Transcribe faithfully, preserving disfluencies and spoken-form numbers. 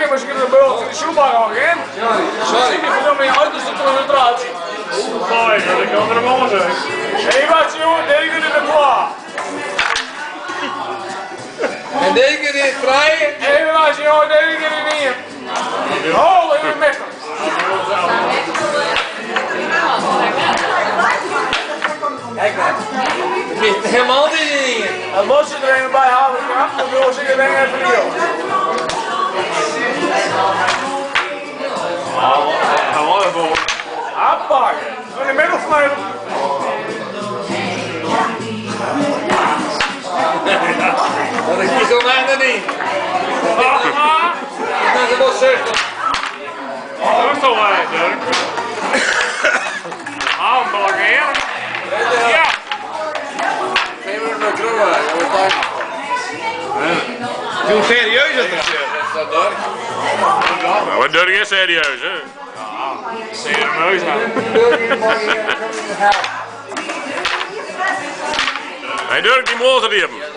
maar ze kunnen de beul van de Schumacher al in. Sorry. Ik moet mijn uiterste concentratie. Mooi, dat ik andere man zijn. Hé, wat jongen, deken in de klaar. En deken dit vrij. Hé, wat jongen, deken in de neer. Hol in de midden. Kijk maar. Het ligt helemaal niet in. En los je er een bij halen, dan wil ze er een even niet. Gewoon even op. Aanpakken. In de middel snijden. Dat is niet zo weinig niet. Dat is wel zuchtig. Dat is toch wel, Dirk. Ah, een blokkeren. Ja. Geef me een kroon uit. Doe serieus dat is. Dat Dirk. Nou, wat Dirk is serieus, hè? Serieus nou. Hey Dirk, die motor die hebben.